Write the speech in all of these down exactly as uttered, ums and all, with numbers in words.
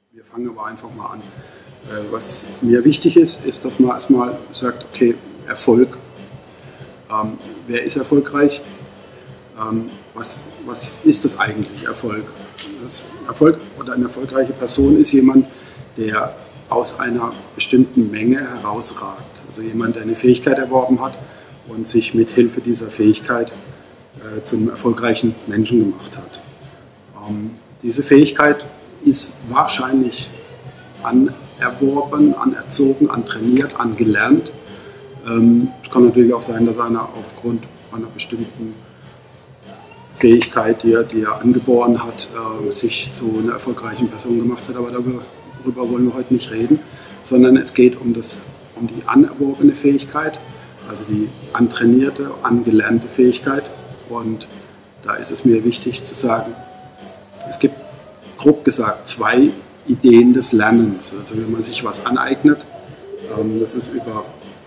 Wir fangen aber einfach mal an. Was mir wichtig ist, ist, dass man erstmal sagt, okay, Erfolg. Ähm, wer ist erfolgreich? Ähm, was, was ist das eigentlich, Erfolg? Das Erfolg oder eine erfolgreiche Person ist jemand, der aus einer bestimmten Menge herausragt. Also jemand, der eine Fähigkeit erworben hat und sich mit Hilfe dieser Fähigkeit äh, zum erfolgreichen Menschen gemacht hat. Ähm, diese Fähigkeit ist wahrscheinlich anerworben, anerzogen, antrainiert, angelernt. Ähm, es kann natürlich auch sein, dass einer aufgrund einer bestimmten Fähigkeit, die er, die er angeboren hat, äh, sich zu einer erfolgreichen Person gemacht hat. Aber darüber, darüber wollen wir heute nicht reden, sondern es geht um, das, um die anerworbene Fähigkeit, also die antrainierte, angelernte Fähigkeit. Und da ist es mir wichtig zu sagen, es gibt grob gesagt zwei Ideen des Lernens. Also wenn man sich was aneignet, ähm, das ist über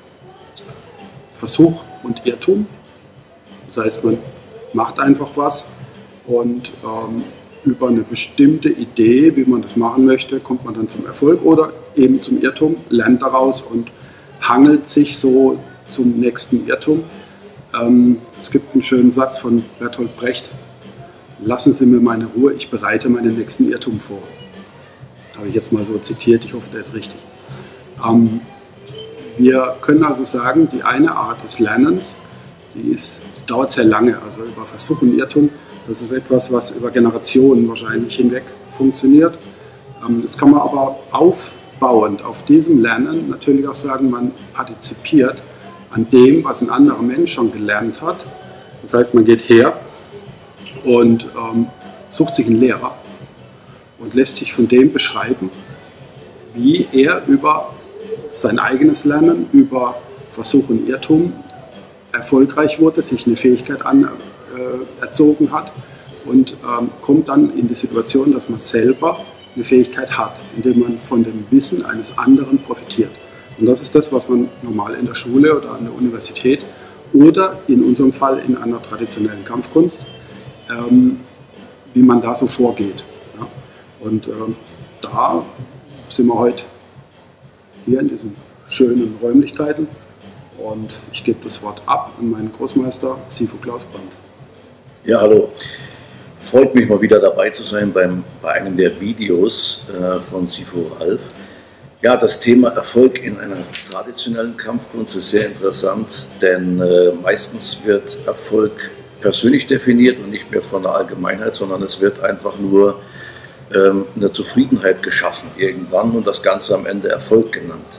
Versuch und Irrtum. Das heißt, man macht einfach was und ähm, über eine bestimmte Idee, wie man das machen möchte, kommt man dann zum Erfolg oder eben zum Irrtum, lernt daraus und hangelt sich so zum nächsten Irrtum. Ähm, es gibt einen schönen Satz von Bertolt Brecht: Lassen Sie mir meine Ruhe, ich bereite meinen nächsten Irrtum vor. Habe ich jetzt mal so zitiert, ich hoffe, der ist richtig. Ähm, wir können also sagen, die eine Art des Lernens, die, ist, die dauert sehr lange, also über Versuch und Irrtum. Das ist etwas, was über Generationen wahrscheinlich hinweg funktioniert. Ähm, das kann man aber aufbauend auf diesem Lernen natürlich auch sagen, man partizipiert an dem, was ein anderer Mensch schon gelernt hat. Das heißt, man geht her und ähm, sucht sich einen Lehrer und lässt sich von dem beschreiben, wie er über sein eigenes Lernen, über Versuch und Irrtum erfolgreich wurde, sich eine Fähigkeit anerzogen äh, hat und ähm, kommt dann in die Situation, dass man selber eine Fähigkeit hat, indem man von dem Wissen eines anderen profitiert. Und das ist das, was man normal in der Schule oder an der Universität oder in unserem Fall in einer traditionellen Kampfkunst, ähm, wie man da so vorgeht. Ja? Und ähm, da sind wir heute hier in diesen schönen Räumlichkeiten und ich gebe das Wort ab an meinen Großmeister Sifu Klaus Brandt. Ja, hallo. Freut mich mal wieder dabei zu sein beim, bei einem der Videos äh, von Sifu Ralf. Ja, das Thema Erfolg in einer traditionellen Kampfkunst ist sehr interessant, denn äh, meistens wird Erfolg persönlich definiert und nicht mehr von der Allgemeinheit, sondern es wird einfach nur ähm, eine Zufriedenheit geschaffen irgendwann und das Ganze am Ende Erfolg genannt.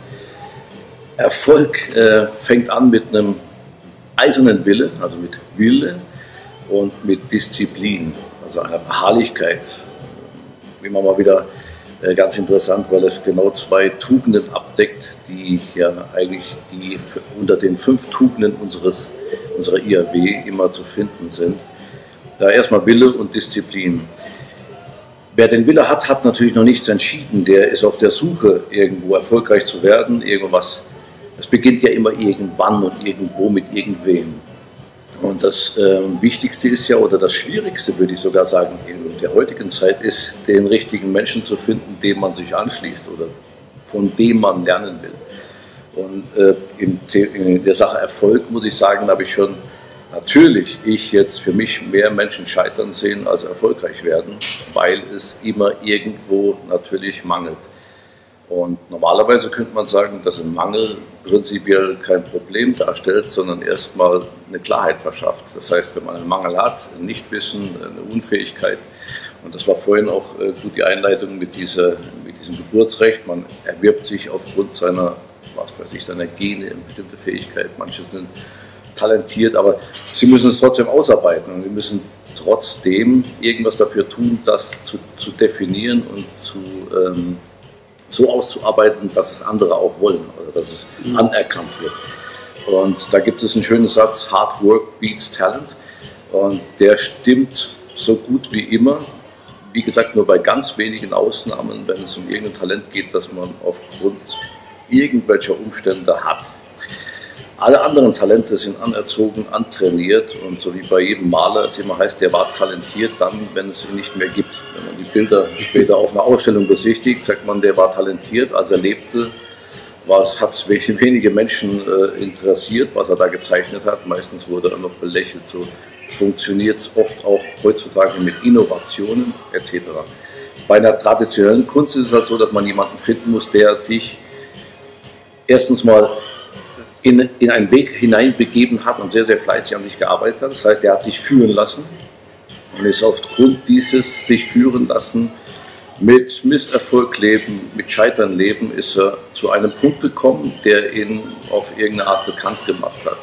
Erfolg äh, fängt an mit einem eisernen Wille, also mit Wille und mit Disziplin, also einer Beharrlichkeit, wie man mal wieder äh, ganz interessant, weil es genau zwei Tugenden abdeckt, die ja eigentlich die unter den fünf Tugenden unseres, unserer I A W immer zu finden sind. Da erstmal Wille und Disziplin. Wer den Wille hat, hat natürlich noch nichts entschieden. Der ist auf der Suche, irgendwo erfolgreich zu werden, irgendwas. Es beginnt ja immer irgendwann und irgendwo mit irgendwem. Und das äh, Wichtigste ist ja, oder das Schwierigste, würde ich sogar sagen, in der heutigen Zeit ist, den richtigen Menschen zu finden, dem man sich anschließt oder von dem man lernen will. Und äh, in, in der Sache Erfolg, muss ich sagen, habe ich schon natürlich ich jetzt für mich mehr Menschen scheitern sehen als erfolgreich werden, weil es immer irgendwo natürlich mangelt. Und normalerweise könnte man sagen, dass ein Mangel prinzipiell kein Problem darstellt, sondern erstmal eine Klarheit verschafft. Das heißt, wenn man einen Mangel hat, ein Nichtwissen, eine Unfähigkeit, und das war vorhin auch gut die Einleitung mit, dieser, mit diesem Geburtsrecht, man erwirbt sich aufgrund seiner, was weiß ich, seiner Gene eine bestimmte Fähigkeit. Manche sind talentiert, aber sie müssen es trotzdem ausarbeiten und sie müssen trotzdem irgendwas dafür tun, das zu, zu definieren und zu ähm, so auszuarbeiten, dass es andere auch wollen oder dass es mhm. anerkannt wird. Und da gibt es einen schönen Satz, Hard Work beats Talent, und der stimmt so gut wie immer. Wie gesagt, nur bei ganz wenigen Ausnahmen, wenn es um irgendein Talent geht, das man aufgrund irgendwelcher Umstände hat. Alle anderen Talente sind anerzogen, antrainiert, und so wie bei jedem Maler es immer heißt, der war talentiert dann, wenn es ihn nicht mehr gibt. Wenn man die Bilder später auf einer Ausstellung besichtigt, sagt man, der war talentiert, als er lebte, hat es wenige Menschen äh, interessiert, was er da gezeichnet hat. Meistens wurde er noch belächelt. So funktioniert es oft auch heutzutage mit Innovationen et cetera. Bei einer traditionellen Kunst ist es halt so, dass man jemanden finden muss, der sich erstens mal in, in einen Weg hineinbegeben hat und sehr, sehr fleißig an sich gearbeitet hat. Das heißt, er hat sich führen lassen und ist aufgrund dieses sich führen lassen, mit Misserfolg leben, mit Scheitern leben, ist er zu einem Punkt gekommen, der ihn auf irgendeine Art bekannt gemacht hat.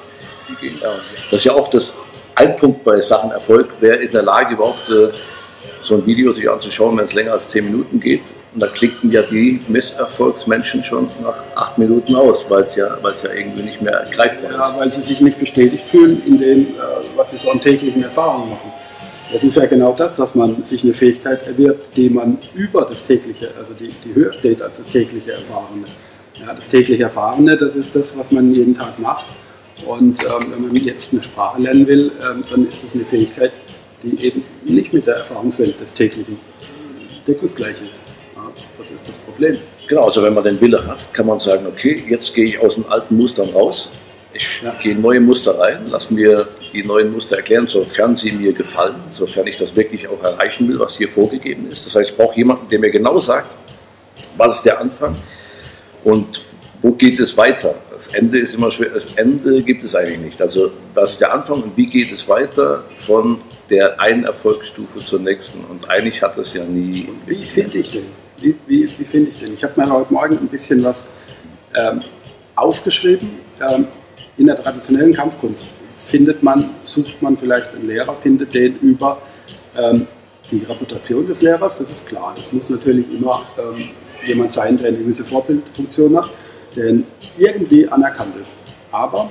Das ist ja auch das, ein Punkt bei Sachen Erfolg. Wer ist in der Lage, überhaupt äh, so ein Video sich anzuschauen, wenn es länger als zehn Minuten geht? Und da klickten ja die Misserfolgsmenschen schon nach acht Minuten aus, weil es ja, weil es ja irgendwie nicht mehr greifbar ist. Ja, weil sie sich nicht bestätigt fühlen in dem, äh, was sie so an täglichen Erfahrungen machen. Das ist ja genau das, dass man sich eine Fähigkeit erwirbt, die man über das tägliche, also die, die höher steht als das tägliche Erfahrene. Ja, das tägliche Erfahrene, das ist das, was man jeden Tag macht. Und ähm, wenn man jetzt eine Sprache lernen will, ähm, dann ist es eine Fähigkeit, die eben nicht mit der Erfahrungswelt des täglichen deckungsgleich ist. Ja, das ist das Problem. Genau, also wenn man den Wille hat, kann man sagen, okay, jetzt gehe ich aus den alten Mustern raus. Ich ja. gehe in neue Muster rein, lass mir die neuen Muster erklären, sofern sie mir gefallen, sofern ich das wirklich auch erreichen will, was hier vorgegeben ist. Das heißt, ich brauche jemanden, der mir genau sagt, was ist der Anfang und wo geht es weiter. Das Ende ist immer schwer, das Ende gibt es eigentlich nicht. Also was ist der Anfang und wie geht es weiter von der einen Erfolgsstufe zur nächsten. Und eigentlich hat das ja nie... Wie finde ich den? Wie, wie, wie finde ich den? Ich habe mir heute Morgen ein bisschen was ähm, aufgeschrieben. Ähm, in der traditionellen Kampfkunst findet man, sucht man vielleicht einen Lehrer, findet den über ähm, die Reputation des Lehrers, das ist klar. Das muss natürlich immer ähm, jemand sein, der eine gewisse Vorbildfunktion hat, der irgendwie anerkannt ist. Aber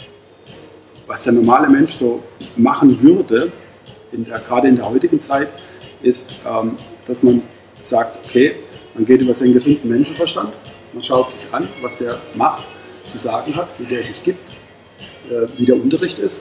was der normale Mensch so machen würde, in der, gerade in der heutigen Zeit, ist, ähm, dass man sagt, okay, man geht über seinen gesunden Menschenverstand, man schaut sich an, was der macht, zu sagen hat, wie der sich gibt, äh, wie der Unterricht ist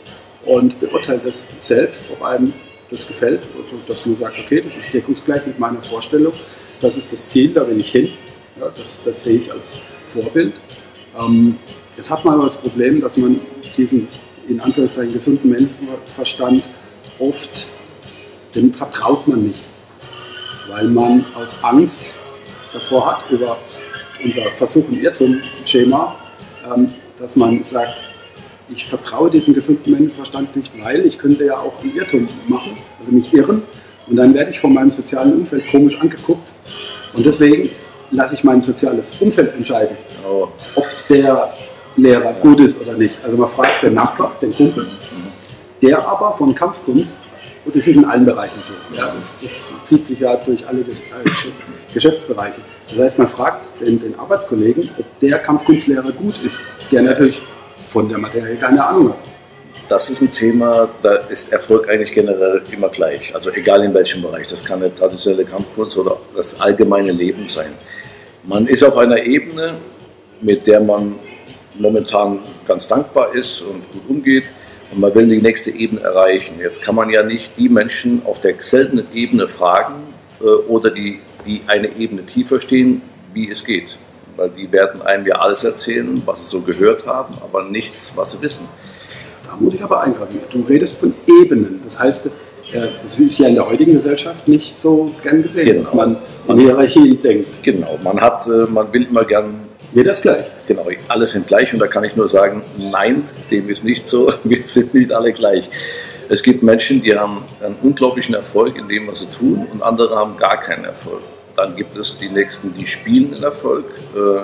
und beurteilt das selbst, ob einem das gefällt, also dass man sagt, okay, das ist deckungsgleich mit meiner Vorstellung, das ist das Ziel, da will ich hin, ja, das, das sehe ich als Vorbild. Ähm, jetzt hat man aber das Problem, dass man diesen in Anführungszeichen gesunden Menschenverstand oft, dem vertraut man nicht, weil man aus Angst davor hat, über unser Versuch- und Irrtum-Schema, ähm, dass man sagt, ich vertraue diesem gesunden Menschenverstand nicht, weil ich könnte ja auch einen Irrtum machen, also mich irren, und dann werde ich von meinem sozialen Umfeld komisch angeguckt und deswegen lasse ich mein soziales Umfeld entscheiden, oh. ob der Lehrer gut ist oder nicht. Also man fragt den Nachbar, den Kumpel, der aber von Kampfkunst, und das ist in allen Bereichen so, ja, das, das zieht sich ja durch alle Geschäftsbereiche. Das heißt, man fragt den, den Arbeitskollegen, ob der Kampfkunstlehrer gut ist, der natürlich von der Materie keine Ahnung hat. Das ist ein Thema, da ist Erfolg eigentlich generell immer gleich, also egal in welchem Bereich. Das kann eine traditionelle Kampfkunst oder das allgemeine Leben sein. Man ist auf einer Ebene, mit der man momentan ganz dankbar ist und gut umgeht, und man will die nächste Ebene erreichen. Jetzt kann man ja nicht die Menschen auf derselben Ebene fragen äh, oder die, die eine Ebene tiefer stehen, wie es geht. Weil die werden einem ja alles erzählen, was sie so gehört haben, aber nichts, was sie wissen. Da muss ich aber eingreifen. Du redest von Ebenen. Das heißt, das ist ja in der heutigen Gesellschaft nicht so gern gesehen, genau, dass man an Hierarchien denkt. Genau, man, hat, man will immer gern... Jeder ist gleich. Genau, alles sind gleich, und da kann ich nur sagen, nein, dem ist nicht so, wir sind nicht alle gleich. Es gibt Menschen, die haben einen unglaublichen Erfolg in dem, was sie tun, und andere haben gar keinen Erfolg. Dann gibt es die Nächsten, die spielen den Erfolg, äh,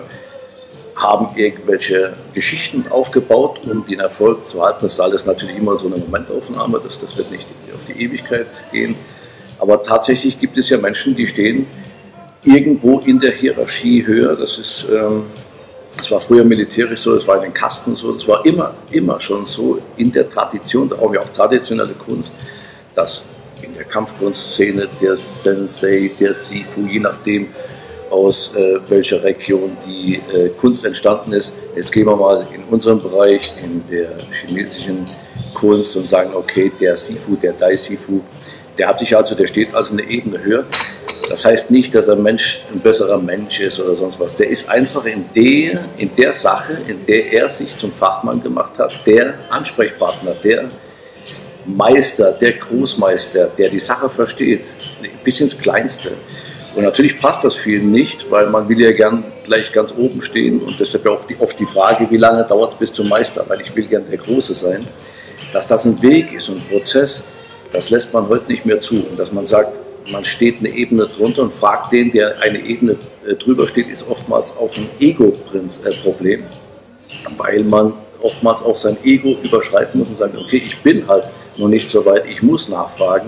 haben irgendwelche Geschichten aufgebaut, um den Erfolg zu halten. Das ist alles natürlich immer so eine Momentaufnahme, das, das wird nicht auf die Ewigkeit gehen. Aber tatsächlich gibt es ja Menschen, die stehen irgendwo in der Hierarchie höher. Das ist, ähm, das war früher militärisch so, das war in den Kasten so, das war immer, immer schon so in der Tradition, da haben wir auch traditionelle Kunst, dass in der Kampfkunstszene der Sensei, der Sifu, je nachdem aus äh, welcher Region die äh, Kunst entstanden ist. Jetzt gehen wir mal in unseren Bereich, in der chinesischen Kunst, und sagen, okay, der Sifu, der Dai Sifu, Der hat sich also, der steht also eine Ebene höher. Das heißt nicht, dass ein Mensch ein besserer Mensch ist oder sonst was. Der ist einfach in der, in der Sache, in der er sich zum Fachmann gemacht hat, der Ansprechpartner, der Meister, der Großmeister, der die Sache versteht, bis ins Kleinste. Und natürlich passt das vielen nicht, weil man will ja gern gleich ganz oben stehen und deshalb auch die, oft die Frage, wie lange dauert es bis zum Meister, weil ich will gern der Große sein. Dass das ein Weg ist und ein Prozess, das lässt man heute nicht mehr zu. Und dass man sagt, man steht eine Ebene drunter und fragt den, der eine Ebene äh, drüber steht, ist oftmals auch ein Ego-Problem, weil man oftmals auch sein Ego überschreiten muss und sagen, okay, ich bin halt noch nicht so weit, ich muss nachfragen.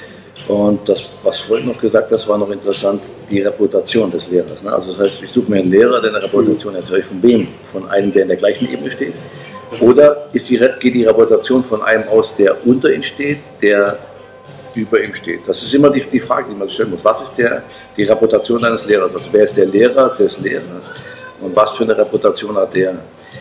Und das, was vorhin noch gesagt, das war noch interessant, die Reputation des Lehrers. Ne? Also das heißt, ich suche mir einen Lehrer, der eine Reputation hat. Von wem? Von einem, der in der gleichen Ebene steht? Oder ist die, geht die Reputation von einem aus, der unter ihm steht, der über ihm steht? Das ist immer die, die Frage, die man stellen muss. Was ist der, die Reputation eines Lehrers? Also wer ist der Lehrer des Lehrers? Und was für eine Reputation hat der?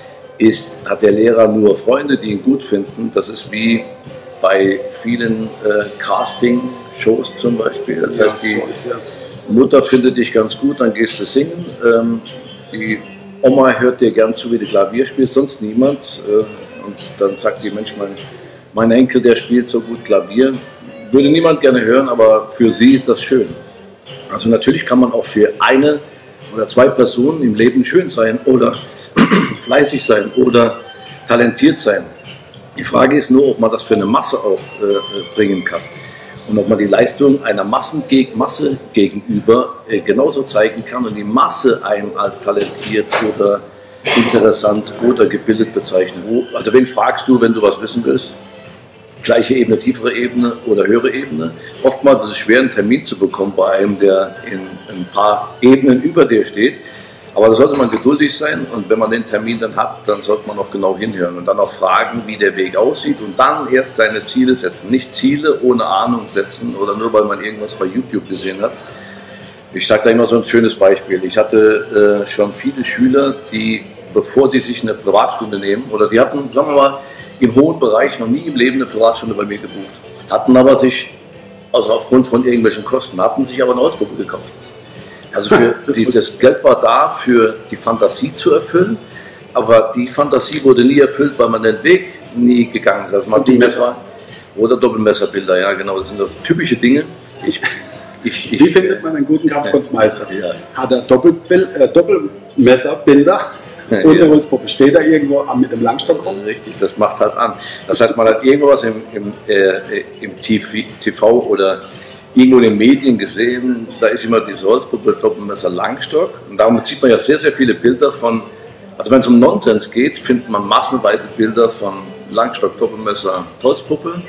Ist, hat der Lehrer nur Freunde, die ihn gut finden? Das ist wie bei vielen äh, Casting-Shows zum Beispiel. Das heißt, die Mutter findet dich ganz gut, dann gehst du singen. Ähm, die Oma hört dir gern zu, wie du Klavier spielst, sonst niemand. Äh, und dann sagt die Mensch, mein, mein Enkel, der spielt so gut Klavier. Würde niemand gerne hören, aber für sie ist das schön. Also natürlich kann man auch für eine oder zwei Personen im Leben schön sein oder fleißig sein oder talentiert sein. Die Frage ist nur, ob man das für eine Masse auch äh, bringen kann und ob man die Leistung einer Massen geg Masse gegenüber äh, genauso zeigen kann und die Masse einem als talentiert oder interessant oder gebildet bezeichnet. Also wen fragst du, wenn du was wissen willst? Gleiche Ebene, tiefere Ebene oder höhere Ebene. Oftmals ist es schwer, einen Termin zu bekommen bei einem, der in ein paar Ebenen über dir steht. Aber da sollte man geduldig sein und wenn man den Termin dann hat, dann sollte man auch genau hinhören und dann auch fragen, wie der Weg aussieht und dann erst seine Ziele setzen. Nicht Ziele ohne Ahnung setzen oder nur, weil man irgendwas bei YouTube gesehen hat. Ich sage da immer so ein schönes Beispiel. Ich hatte äh, schon viele Schüler, die, bevor die sich eine Privatstunde nehmen, oder die hatten, sagen wir mal, im hohen Bereich noch nie im Leben eine Privatstunde bei mir gebucht, hatten aber sich, also aufgrund von irgendwelchen Kosten, hatten sich aber eine Holzpuppe gekauft. Also für die, das Geld war da, für die Fantasie zu erfüllen, aber die Fantasie wurde nie erfüllt, weil man den Weg nie gegangen ist. Also man die Messer oder Doppelmesserbilder, ja genau, das sind doch typische Dinge. Ich, ich, ich, Wie findet man einen guten Kampfkunstmeister? Ja. Hat er Doppelbil äh, Doppelmesserbilder und eine Ja. Holzpuppe? Steht da irgendwo mit dem Langstock rum? Richtig, das macht halt an. Das heißt, man hat irgendwas im, im, äh, im T V oder irgendwo in den Medien gesehen, da ist immer diese Holzpuppe, Doppelmesser, Langstock. Und damit sieht man ja sehr, sehr viele Bilder von, also wenn es um Nonsens geht, findet man massenweise Bilder von Langstock, Doppelmesser, Holzpuppe.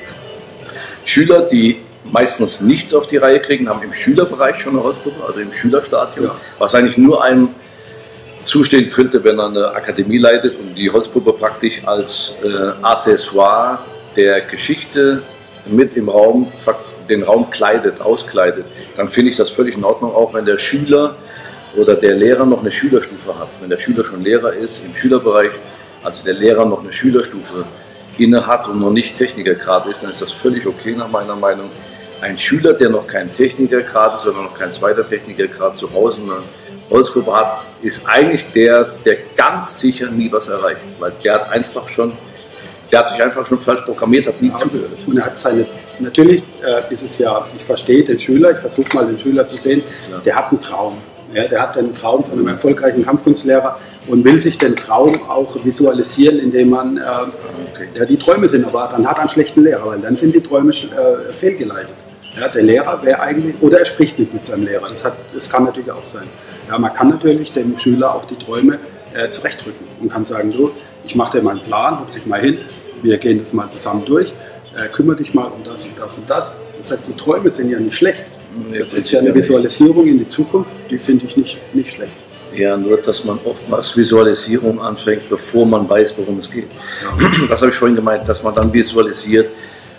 Schüler, die meistens nichts auf die Reihe kriegen, haben im Schülerbereich schon eine Holzpuppe, also im Schülerstadium, ja. Was eigentlich nur einem zustehen könnte, wenn er eine Akademie leitet und die Holzpuppe praktisch als äh, Accessoire der Geschichte mit im Raum den Raum kleidet, auskleidet, dann finde ich das völlig in Ordnung, auch wenn der Schüler oder der Lehrer noch eine Schülerstufe hat. Wenn der Schüler schon Lehrer ist im Schülerbereich, also der Lehrer noch eine Schülerstufe inne hat und noch nicht Technikergrad ist, dann ist das völlig okay nach meiner Meinung. Ein Schüler, der noch kein Technikergrad ist, sondern noch kein zweiter Technikergrad zu Hause eine Holzpuppe hat, ist eigentlich der, der ganz sicher nie was erreicht, weil der hat einfach schon Der hat sich einfach schon falsch programmiert, hat nie ja, zugehört. Und er hat seine, natürlich äh, ist es ja, ich verstehe den Schüler, ich versuche mal den Schüler zu sehen, ja. Der hat einen Traum. Ja, der hat einen Traum von einem erfolgreichen Kampfkunstlehrer und will sich den Traum auch visualisieren, indem man, äh, okay. ja, die Träume sind aber, dann hat er einen schlechten Lehrer, weil dann sind die Träume äh, fehlgeleitet. Ja, der Lehrer wäre eigentlich, oder er spricht nicht mit seinem Lehrer, das, hat, das kann natürlich auch sein. Ja, man kann natürlich dem Schüler auch die Träume äh, zurechtrücken und kann sagen, du, ich mache dir mal einen Plan, hock dich mal hin, wir gehen das mal zusammen durch, äh, kümmere dich mal um das und das und das. Das heißt, die Träume sind ja nicht schlecht. Das ist ja eine Visualisierung in die Zukunft, die finde ich nicht, nicht schlecht. Ja, nur dass man oftmals Visualisierung anfängt, bevor man weiß, worum es geht. Ja. Das habe ich vorhin gemeint, dass man dann visualisiert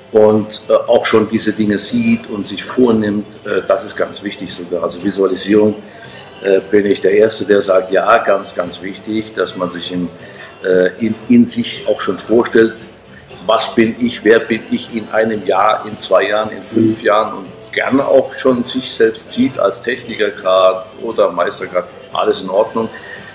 und äh, auch schon diese Dinge sieht und sich vornimmt, äh, das ist ganz wichtig sogar. Also Visualisierung äh, bin ich der Erste, der sagt, ja, ganz, ganz wichtig, dass man sich in, äh, in, in sich auch schon vorstellt, was bin ich, wer bin ich in einem Jahr, in zwei Jahren, in fünf mhm. Jahren und gerne auch schon sich selbst sieht als Technikergrad oder Meistergrad, alles in Ordnung.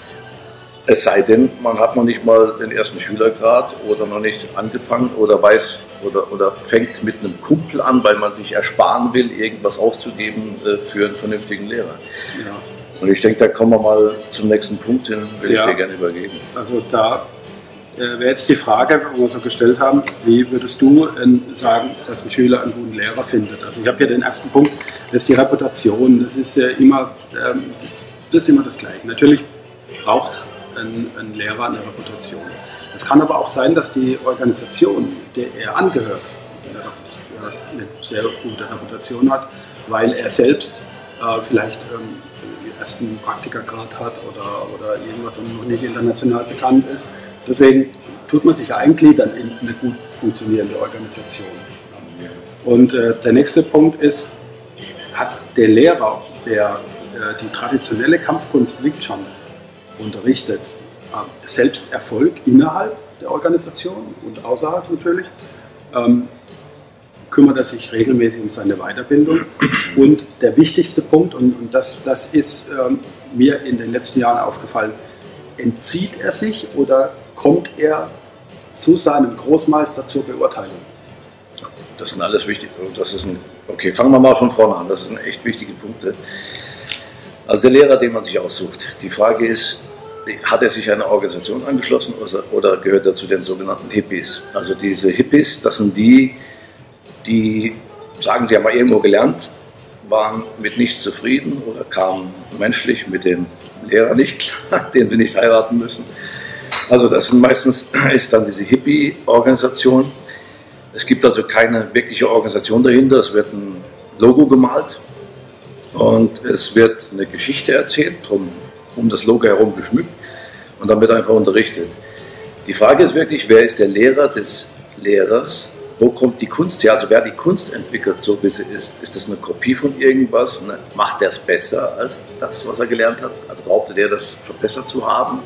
Es sei denn, man hat noch nicht mal den ersten Schülergrad oder noch nicht angefangen oder weiß oder, oder fängt mit einem Kumpel an, weil man sich ersparen will, irgendwas auszugeben äh, für einen vernünftigen Lehrer. Ja. Und ich denke, da kommen wir mal zum nächsten Punkt hin, will ja. ich dir gerne übergeben. Also da äh, wäre jetzt die Frage, wo wir so gestellt haben, wie würdest du äh, sagen, dass ein Schüler einen guten Lehrer findet? Also ich habe hier den ersten Punkt, das ist die Reputation. Das ist ja immer, ähm, das ist immer das Gleiche. Natürlich braucht ein, ein Lehrer eine Reputation. Es kann aber auch sein, dass die Organisation, der er angehört, eine sehr gute Reputation hat, weil er selbst äh, vielleicht ähm, den ersten Praktikergrad hat oder, oder irgendwas und noch nicht international bekannt ist. Deswegen tut man sich ja eingliedern in eine gut funktionierende Organisation. Und äh, der nächste Punkt ist, hat der Lehrer, der äh, die traditionelle Kampfkunst Wing Chun unterrichtet, äh, selbst Erfolg innerhalb der Organisation und außerhalb natürlich, ähm, kümmert er sich regelmäßig um seine Weiterbildung. Und der wichtigste Punkt, und, und das, das ist ähm, mir in den letzten Jahren aufgefallen, entzieht er sich oder kommt er zu seinem Großmeister zur Beurteilung? Das sind alles wichtige, das ist ein, okay, fangen wir mal von vorne an, das sind echt wichtige Punkte. Also der Lehrer, den man sich aussucht, die Frage ist, hat er sich einer Organisation angeschlossen oder gehört er zu den sogenannten Hippies? Also diese Hippies, das sind die, die sagen, sie haben mal irgendwo gelernt, waren mit nichts zufrieden oder kamen menschlich mit dem Lehrer nicht klar, den sie nicht heiraten müssen. Also das sind meistens ist dann diese Hippie-Organisation. Es gibt also keine wirkliche Organisation dahinter, es wird ein Logo gemalt und es wird eine Geschichte erzählt, drum, um das Logo herum geschmückt und dann wird einfach unterrichtet. Die Frage ist wirklich, wer ist der Lehrer des Lehrers? Wo kommt die Kunst her? Also wer die Kunst entwickelt, so wie sie ist, ist das eine Kopie von irgendwas? Ne? Macht er es besser als das, was er gelernt hat? Also behauptet er, das verbessert zu haben?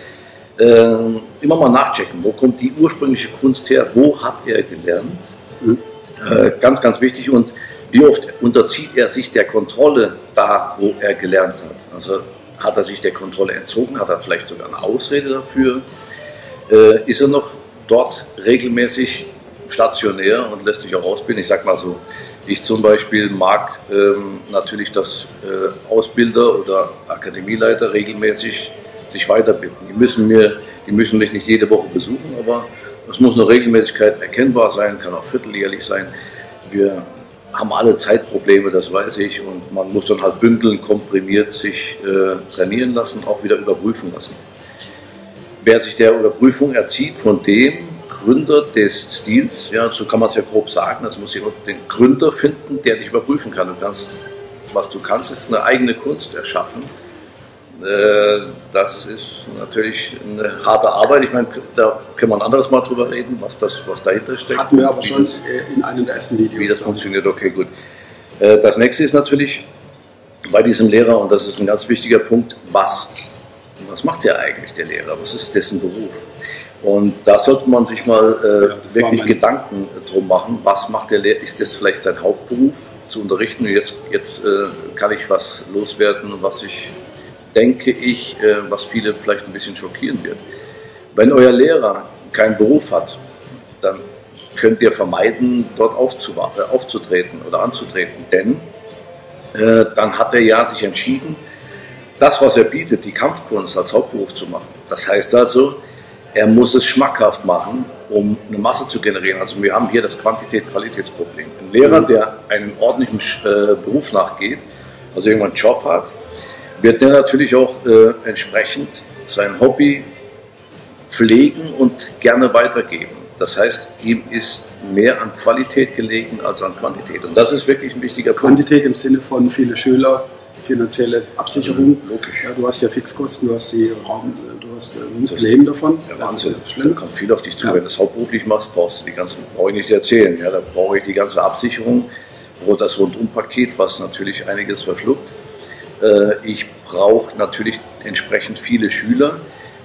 Ähm, immer mal nachchecken, wo kommt die ursprüngliche Kunst her? Wo hat er gelernt? Mhm. Äh, ganz, ganz wichtig. Und wie oft unterzieht er sich der Kontrolle da, wo er gelernt hat? Also hat er sich der Kontrolle entzogen? Hat er vielleicht sogar eine Ausrede dafür? Äh, ist er noch dort regelmäßig stationär und lässt sich auch ausbilden? Ich sag mal so, ich zum Beispiel mag ähm, natürlich, dass äh, Ausbilder oder Akademieleiter regelmäßig sich weiterbilden. Die müssen, mir, die müssen mich nicht jede Woche besuchen, aber es muss eine Regelmäßigkeit erkennbar sein, kann auch vierteljährlich sein. Wir haben alle Zeitprobleme, das weiß ich, und man muss dann halt bündeln, komprimiert sich äh, trainieren lassen, auch wieder überprüfen lassen. Wer sich der Überprüfung erzieht, von dem Gründer des Stils, ja, so kann man es ja grob sagen, das muss jemand den Gründer finden, der dich überprüfen kann. Du kannst, was du kannst, ist eine eigene Kunst erschaffen. Das ist natürlich eine harte Arbeit. Ich meine, da können wir ein anderes Mal drüber reden, was, das, was dahinter steckt. Hatten wir aber schon das, in einem der ersten Videos. Wie das funktioniert, okay, gut. Das nächste ist natürlich bei diesem Lehrer, und das ist ein ganz wichtiger Punkt, was, was macht der eigentlich, der Lehrer? Was ist dessen Beruf? Und da sollte man sich mal äh, ja, wirklich Gedanken drum machen, was macht der Lehrer? Ist das vielleicht sein Hauptberuf, zu unterrichten? Und jetzt, jetzt äh, kann ich was loswerden, was ich denke ich, was viele vielleicht ein bisschen schockieren wird. Wenn euer Lehrer keinen Beruf hat, dann könnt ihr vermeiden, dort aufzutreten oder anzutreten. Denn äh, dann hat er ja sich entschieden, das, was er bietet, die Kampfkunst als Hauptberuf zu machen. Das heißt also, er muss es schmackhaft machen, um eine Masse zu generieren. Also wir haben hier das Quantität-Qualitätsproblem. Ein Lehrer, der einen ordentlichen äh, Beruf nachgeht, also irgendwann einen Job hat, wird der natürlich auch äh, entsprechend sein Hobby pflegen und gerne weitergeben. Das heißt, ihm ist mehr an Qualität gelegen als an Quantität. Und das ist wirklich ein wichtiger Punkt. Quantität im Sinne von viele Schüler, finanzielle Absicherung. Ja, logisch. Ja, du hast ja Fixkosten, du hast die Raum, du, hast, du musst leben davon. Der Wahnsinn. Da kommt viel auf dich zu. Ja. Wenn du das hauptberuflich machst, brauchst du die ganzen, brauche ich nicht erzählen. Ja, da brauche ich die ganze Absicherung, das Rundumpaket, was natürlich einiges verschluckt. Ich brauche natürlich entsprechend viele Schüler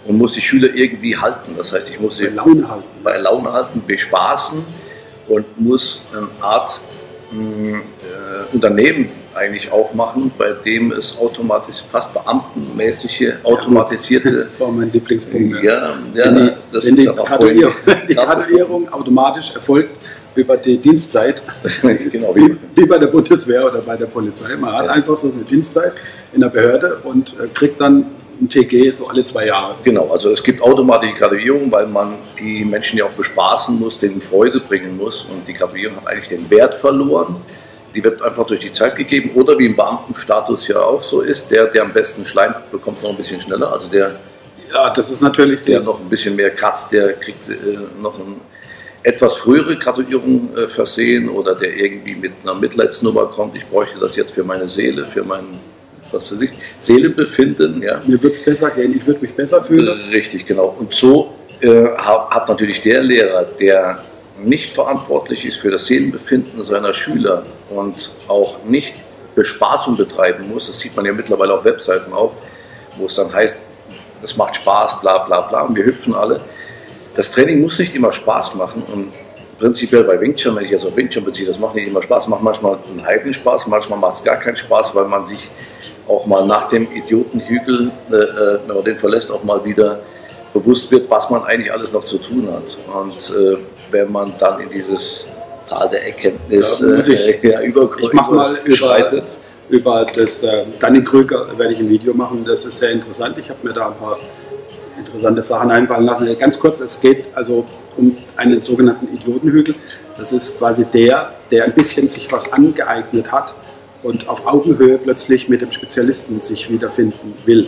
und muss die Schüler irgendwie halten. Das heißt, ich muss sie bei Laune halten, bei Laune halten, bespaßen und muss eine Art mh, äh, Unternehmen eigentlich aufmachen, bei dem es automatisch, fast beamtenmäßige, automatisierte... Das war mein Lieblingspunkt. Ja, ja, wenn die, das wenn die, ist Graduierung, die Graduierung automatisch erfolgt über die Dienstzeit, genau, wie, wie bei der Bundeswehr oder bei der Polizei. Man hat ja. einfach so eine Dienstzeit in der Behörde und äh, kriegt dann ein T G so alle zwei Jahre. Genau, also es gibt automatische Graduierung, weil man die Menschen ja auch bespaßen muss, denen Freude bringen muss, und die Graduierung hat eigentlich den Wert verloren. Die wird einfach durch die Zeit gegeben, oder wie im Beamtenstatus ja auch so ist, der, der am besten schleimt, bekommt es noch ein bisschen schneller. Also der, ja, das ist natürlich der noch ein bisschen mehr kratzt, der kriegt äh, noch eine etwas frühere Graduierung äh, versehen, oder der irgendwie mit einer Mitleidsnummer kommt. Ich bräuchte das jetzt für meine Seele, für mein, was weiß ich, Seelenbefinden. Ja. Mir wird es besser gehen, ich würde mich besser fühlen. Richtig, genau. Und so äh, hat natürlich der Lehrer, der nicht verantwortlich ist für das Seelenbefinden seiner Schüler und auch nicht Bespaßung betreiben muss, das sieht man ja mittlerweile auf Webseiten auch, wo es dann heißt, es macht Spaß, bla bla bla, und wir hüpfen alle. Das Training muss nicht immer Spaß machen, und prinzipiell bei Wing Chun, wenn ich jetzt auf Wing Chun beziehe, das macht nicht immer Spaß, macht manchmal einen halben Spaß, manchmal macht es gar keinen Spaß, weil man sich auch mal nach dem Idiotenhügel, äh, wenn man den verlässt, auch mal wieder bewusst wird, was man eigentlich alles noch zu tun hat. Und äh, wenn man dann in dieses Tal der Erkenntnis da muss ich, äh, ja, über, ich mache mal über, über das äh, Dunning-Kruger werde ich ein Video machen, das ist sehr interessant. Ich habe mir da ein paar interessante Sachen einfallen lassen. Ganz kurz, es geht also um einen sogenannten Idiotenhügel. Das ist quasi der, der ein bisschen sich was angeeignet hat und auf Augenhöhe plötzlich mit dem Spezialisten sich wiederfinden will.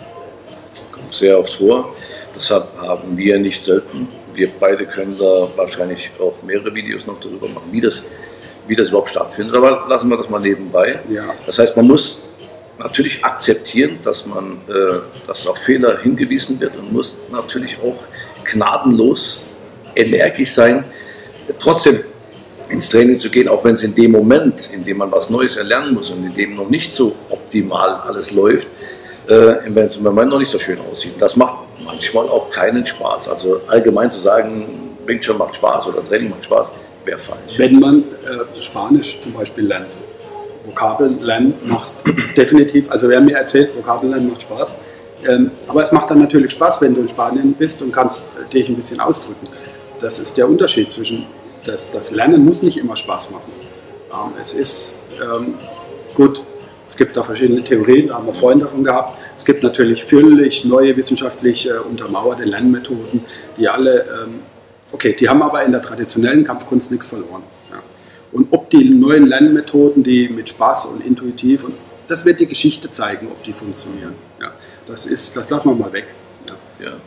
Kommt sehr oft vor. Deshalb haben wir nicht selten, wir beide können da wahrscheinlich auch mehrere Videos noch darüber machen, wie das, wie das überhaupt stattfindet. Aber lassen wir das mal nebenbei. Ja. Das heißt, man muss natürlich akzeptieren, dass man äh, dass auf Fehler hingewiesen wird, und muss natürlich auch gnadenlos energisch sein, trotzdem ins Training zu gehen, auch wenn es in dem Moment, in dem man was Neues erlernen muss und in dem noch nicht so optimal alles läuft, äh, wenn es im Moment noch nicht so schön aussieht. Das macht manchmal auch keinen Spaß. Also allgemein zu sagen, Wing Chun macht Spaß oder Training macht Spaß, wäre falsch. Wenn man äh, Spanisch zum Beispiel lernt, Vokabeln lernen macht definitiv, also wer mir erzählt, Vokabeln lernen macht Spaß. Ähm, aber es macht dann natürlich Spaß, wenn du in Spanien bist und kannst dich ein bisschen ausdrücken. Das ist der Unterschied zwischen, das, das Lernen muss nicht immer Spaß machen. Ähm, es ist ähm, gut, es gibt da verschiedene Theorien, da haben wir vorhin davon gehabt. Es gibt natürlich völlig neue wissenschaftlich äh, untermauerte Lernmethoden, die alle, ähm, okay, die haben aber in der traditionellen Kampfkunst nichts verloren. Ja. Und ob die neuen Lernmethoden, die mit Spaß und intuitiv, und das wird die Geschichte zeigen, ob die funktionieren. Ja. Das ist, das lassen wir mal weg. Ja. Ja.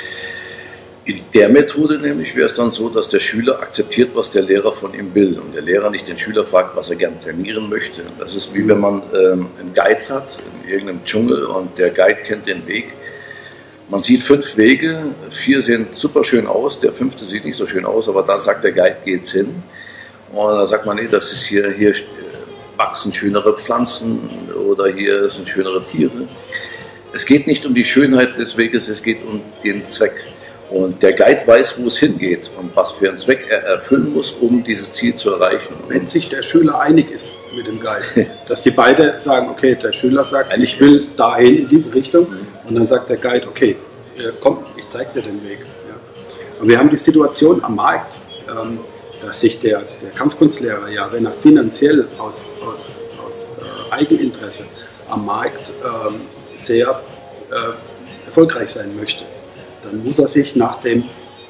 In der Methode nämlich wäre es dann so, dass der Schüler akzeptiert, was der Lehrer von ihm will, und der Lehrer nicht den Schüler fragt, was er gerne trainieren möchte. Das ist wie wenn man ähm, einen Guide hat in irgendeinem Dschungel, und der Guide kennt den Weg. Man sieht fünf Wege, vier sehen super schön aus, der fünfte sieht nicht so schön aus, aber dann sagt der Guide, geht's hin. Und dann sagt man, nee, das ist hier, hier wachsen schönere Pflanzen oder hier sind schönere Tiere. Es geht nicht um die Schönheit des Weges, es geht um den Zweck. Und der Guide weiß, wo es hingeht und was für einen Zweck er erfüllen muss, um dieses Ziel zu erreichen. Wenn sich der Schüler einig ist mit dem Guide, dass die beide sagen, okay, der Schüler sagt, ich will dahin in diese Richtung, und dann sagt der Guide, okay, komm, ich zeige dir den Weg. Ja. Und wir haben die Situation am Markt, dass sich der, der Kampfkunstlehrer, ja, wenn er finanziell aus, aus, aus äh, Eigeninteresse am Markt äh, sehr äh, erfolgreich sein möchte, dann muss er sich nach dem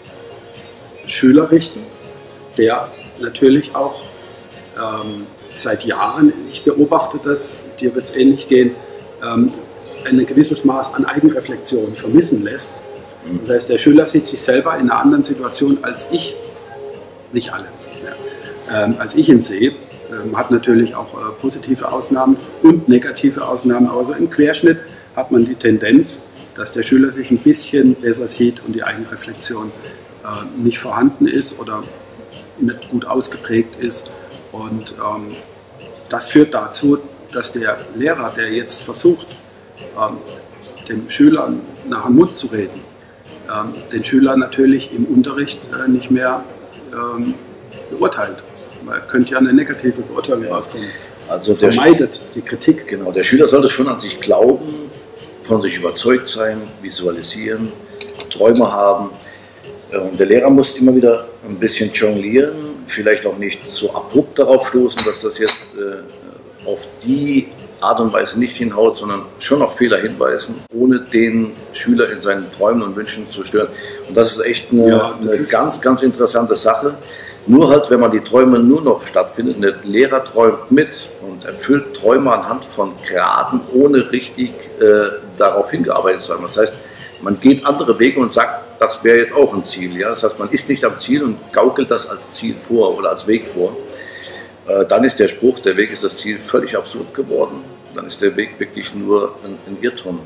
Schüler richten, der natürlich auch ähm, seit Jahren, ich beobachte das, dir wird es ähnlich gehen, ähm, ein gewisses Maß an Eigenreflexion vermissen lässt. Das heißt, der Schüler sieht sich selber in einer anderen Situation als ich, nicht alle, ja. ähm, als ich ihn sehe. Ähm, hat natürlich auch äh, positive Ausnahmen und negative Ausnahmen, aber so im Querschnitt hat man die Tendenz, dass der Schüler sich ein bisschen besser sieht und die Eigenreflexion äh, nicht vorhanden ist oder nicht gut ausgeprägt ist. Und ähm, das führt dazu, dass der Lehrer, der jetzt versucht, ähm, dem Schüler nach dem Mund zu reden, ähm, den Schüler natürlich im Unterricht äh, nicht mehr ähm, beurteilt. Man könnte ja eine negative Beurteilung rauskommen. Also der vermeidet die Kritik. Genau, der Schüler sollte schon an sich glauben, von sich überzeugt sein, visualisieren, Träume haben. Und der Lehrer muss immer wieder ein bisschen jonglieren, vielleicht auch nicht so abrupt darauf stoßen, dass das jetzt äh, auf die Art und Weise nicht hinhaut, sondern schon auf Fehler hinweisen, ohne den Schüler in seinen Träumen und Wünschen zu stören. Und das ist echt eine, ja, eine ganz, ganz interessante Sache. Nur halt, wenn man die Träume nur noch stattfindet, und der Lehrer träumt mit und erfüllt Träume anhand von Graden, ohne richtig äh, darauf hingearbeitet zu haben. Das heißt, man geht andere Wege und sagt, das wäre jetzt auch ein Ziel. Ja? Das heißt, man ist nicht am Ziel und gaukelt das als Ziel vor oder als Weg vor. Äh, dann ist der Spruch, der Weg ist das Ziel, völlig absurd geworden. Dann ist der Weg wirklich nur ein, ein Irrtum.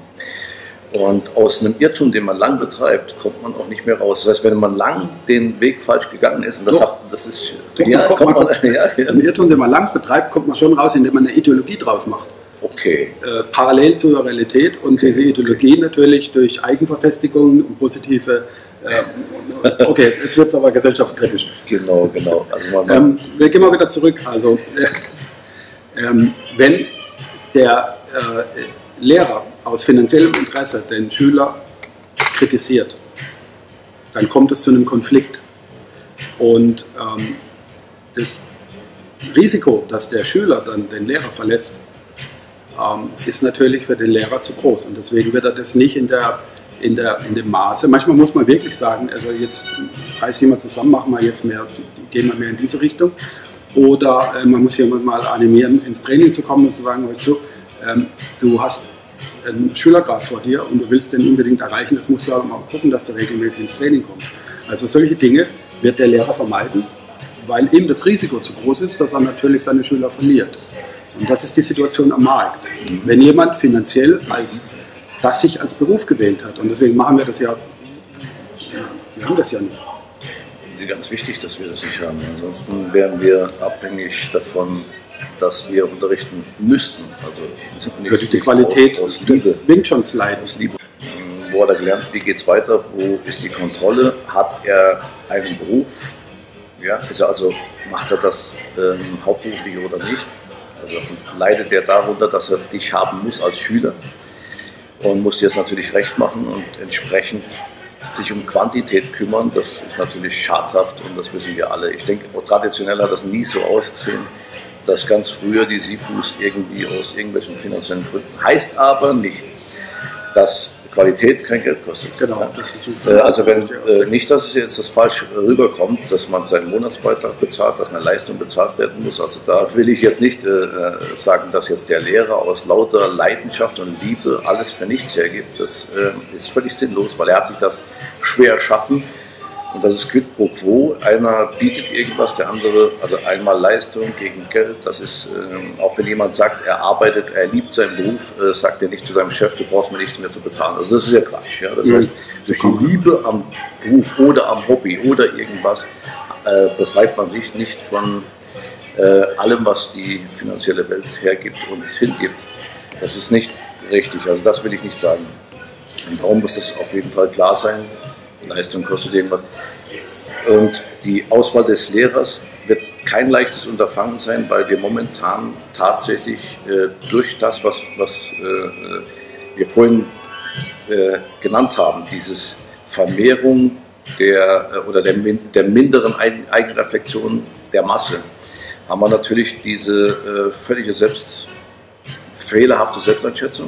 Und aus einem Irrtum, den man lang betreibt, kommt man auch nicht mehr raus. Das heißt, wenn man lang den Weg falsch gegangen ist, und das, hat, das ist... Doch, ja, kommt kommt man, man, ja, ja. Ein Irrtum, den man lang betreibt, kommt man schon raus, indem man eine Ideologie draus macht. Okay. Äh, parallel zur Realität und okay. Diese Ideologie natürlich durch Eigenverfestigung und positive... Äh, okay, jetzt wird es aber gesellschaftskritisch. Genau, genau. Also man, ähm, wir gehen mal wieder zurück. Also, äh, ähm, wenn der äh, Lehrer aus finanziellem Interesse den Schüler kritisiert, dann kommt es zu einem Konflikt. Und ähm, das Risiko, dass der Schüler dann den Lehrer verlässt, ähm, ist natürlich für den Lehrer zu groß. Und deswegen wird er das nicht in, der, in, der, in dem Maße. Manchmal muss man wirklich sagen, also jetzt reißt jemand zusammen, machen wir jetzt mehr, gehen wir mehr in diese Richtung. Oder äh, man muss jemand mal animieren, ins Training zu kommen und zu sagen, hör zu, ähm, du hast einen Schülergrad vor dir und du willst den unbedingt erreichen, das musst du aber mal gucken, dass du regelmäßig ins Training kommst. Also solche Dinge wird der Lehrer vermeiden, weil ihm das Risiko zu groß ist, dass er natürlich seine Schüler verliert. Und das ist die Situation am Markt. Wenn jemand finanziell als, das sich als Beruf gewählt hat, und deswegen machen wir das ja, wir haben das ja nicht. Ganz wichtig, dass wir das nicht haben. Ansonsten wären wir abhängig davon, dass wir unterrichten müssten. Also nicht würde die Qualität aus, aus des Wing Chuns leiden. Aus Liebe. Wo hat er gelernt, wie geht es weiter, wo ist die Kontrolle, hat er einen Beruf, ja, ist er also, macht er das ähm, hauptberuflich oder nicht? Also leidet er darunter, dass er dich haben muss als Schüler und muss dir jetzt natürlich recht machen und entsprechend sich um Quantität kümmern, das ist natürlich schadhaft und das wissen wir alle. Ich denke, traditionell hat das nie so ausgesehen, dass ganz früher die Sifus irgendwie aus irgendwelchen finanziellen Gründen. Heißt aber nicht, dass Qualität kein Geld kostet. Genau, ja. Das ist super. Also wenn, äh, nicht, dass es jetzt das falsch rüberkommt, dass man seinen Monatsbeitrag bezahlt, dass eine Leistung bezahlt werden muss. Also da will ich jetzt nicht äh, sagen, dass jetzt der Lehrer aus lauter Leidenschaft und Liebe alles für nichts hergibt. Das äh, ist völlig sinnlos, weil er hat sich das schwer erschaffen. Und das ist quid pro quo. Einer bietet irgendwas, der andere, also einmal Leistung gegen Geld. Das ist, äh, auch wenn jemand sagt, er arbeitet, er liebt seinen Beruf, äh, sagt er nicht zu seinem Chef, du brauchst mir nichts mehr zu bezahlen. Also das ist ja Quatsch. Ja? Das heißt, durch die Liebe am Beruf oder am Hobby oder irgendwas äh, befreit man sich nicht von äh, allem, was die finanzielle Welt hergibt und hingibt. Das ist nicht richtig. Also das will ich nicht sagen. Und darum muss das auf jeden Fall klar sein. Leistung kostet irgendwas. Und die Auswahl des Lehrers wird kein leichtes Unterfangen sein, weil wir momentan tatsächlich äh, durch das, was, was äh, wir vorhin äh, genannt haben, dieses Vermehrung der, äh, oder der, der minderen Eigen, Eigenreflexion der Masse, haben wir natürlich diese äh, völlige Selbst, fehlerhafte Selbsteinschätzung.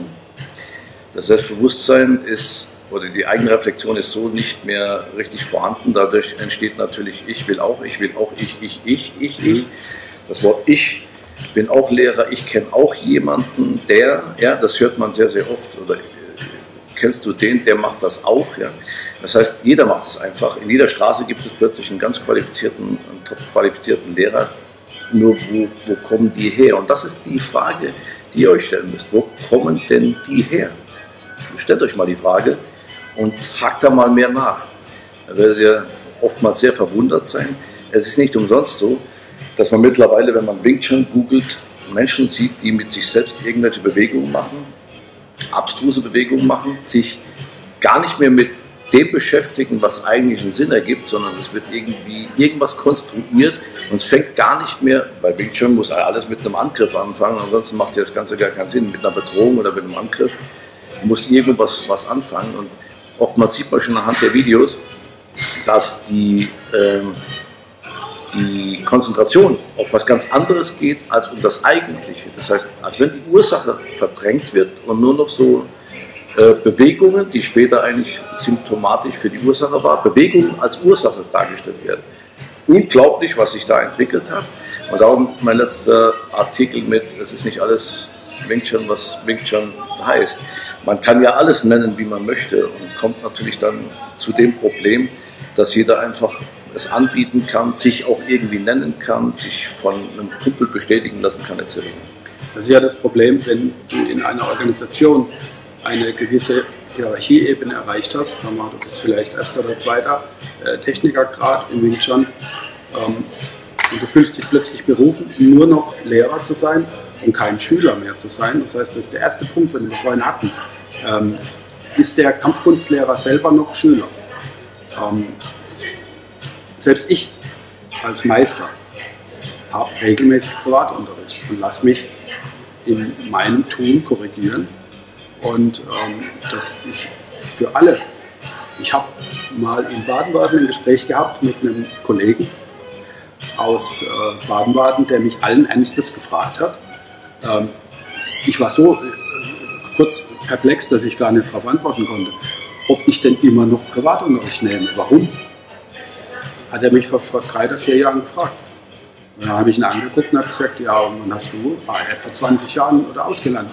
Das Selbstbewusstsein ist oder die Eigenreflexion ist so nicht mehr richtig vorhanden. Dadurch entsteht natürlich, ich will auch, ich will auch, ich, ich, ich, ich, ich. Das Wort ich, bin auch Lehrer, ich kenne auch jemanden, der, ja, das hört man sehr, sehr oft. Oder kennst du den, der macht das auch? Ja? Das heißt, jeder macht es einfach. In jeder Straße gibt es plötzlich einen ganz qualifizierten, einen top qualifizierten Lehrer. Nur wo, wo kommen die her? Und das ist die Frage, die ihr euch stellen müsst. Wo kommen denn die her? Stellt euch mal die Frage und hakt da mal mehr nach. Da werdet ihr oftmals sehr verwundert sein. Es ist nicht umsonst so, dass man mittlerweile, wenn man Wing Chun googelt, Menschen sieht, die mit sich selbst irgendwelche Bewegungen machen, abstruse Bewegungen machen, sich gar nicht mehr mit dem beschäftigen, was eigentlich einen Sinn ergibt, sondern es wird irgendwie irgendwas konstruiert und es fängt gar nicht mehr, bei Wing Chun muss alles mit einem Angriff anfangen, ansonsten macht ja das Ganze gar keinen Sinn, mit einer Bedrohung oder mit einem Angriff muss irgendwas was anfangen und oftmals sieht man schon anhand der Videos, dass die, ähm, die Konzentration auf was ganz anderes geht als um das Eigentliche. Das heißt, als wenn die Ursache verdrängt wird und nur noch so äh, Bewegungen, die später eigentlich symptomatisch für die Ursache war, Bewegungen als Ursache dargestellt werden. Unglaublich, was sich da entwickelt hat. Und darum mein letzter Artikel mit, es ist nicht alles Wing Chun, was Wing Chun heißt. Man kann ja alles nennen, wie man möchte und kommt natürlich dann zu dem Problem, dass jeder einfach es anbieten kann, sich auch irgendwie nennen kann, sich von einem Kumpel bestätigen lassen kann et cetera. Das ist ja das Problem, wenn du in einer Organisation eine gewisse Hierarchieebene erreicht hast, sagen wir mal, du bist vielleicht erster oder zweiter äh, Technikergrad in Wing Chun ähm, und du fühlst dich plötzlich berufen, nur noch Lehrer zu sein und kein Schüler mehr zu sein. Das heißt, das ist der erste Punkt, den wir vorhin hatten. Ähm, ist der Kampfkunstlehrer selber noch Schüler? Ähm, selbst ich als Meister habe regelmäßig Privatunterricht und lasse mich in meinem Tun korrigieren. Und ähm, das ist für alle. Ich habe mal in Baden-Baden ein Gespräch gehabt mit einem Kollegen aus äh, Baden-Baden, der mich allen Ernstes gefragt hat. Ähm, ich war so äh, kurz perplex, dass ich gar nicht darauf antworten konnte, ob ich denn immer noch Privatunterricht nehme. Warum? Hat er mich vor, vor drei oder vier Jahren gefragt. Und dann habe ich ihn angeguckt und habe gesagt, ja, und wann hast du? Ah, er hat vor zwanzig Jahren oder ausgelernt.